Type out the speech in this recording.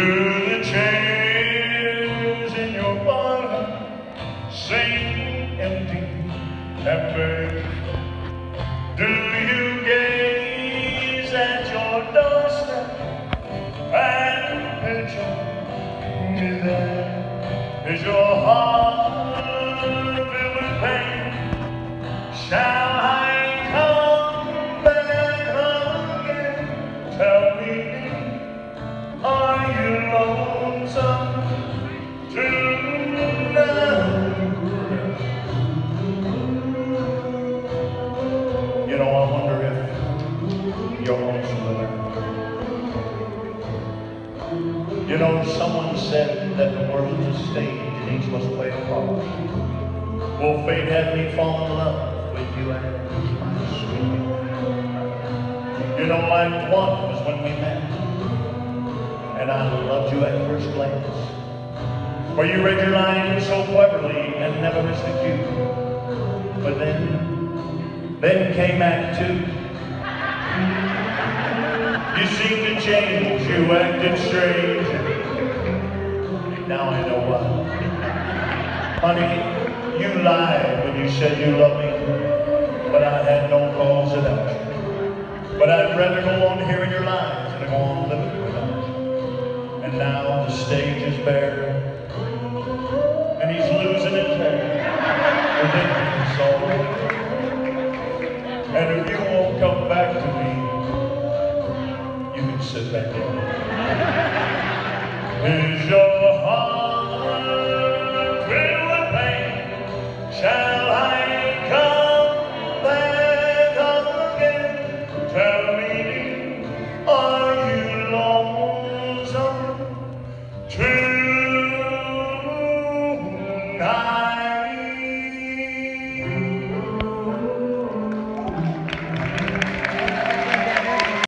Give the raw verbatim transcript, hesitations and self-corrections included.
Do the chairs in your parlor sing empty and bare? Do you gaze at your doorstep and picture me there? Is your heart filled with pain? Shall I come back again? Tell me, are you lonesome tonight? You know, I wonder if you're lonesome tonight. You know, someone said that the world's a stage and each must play a part. Well, fate had me fall in love with you as my sweet. You know, Act One was when we met, and I loved you at first glance. For you read your lines so cleverly and never missed a cue. But then, then came Act Two. You seemed to change, you acted strange. Now I know why. Honey, you lied when you said you loved me, but I had no cause to doubt you. But I'd rather go on hearing your lies than go on living without you. And now the stage is bare, and he's losing his hair within his soul. And if you won't come back to me, you can sit back down. Is your heart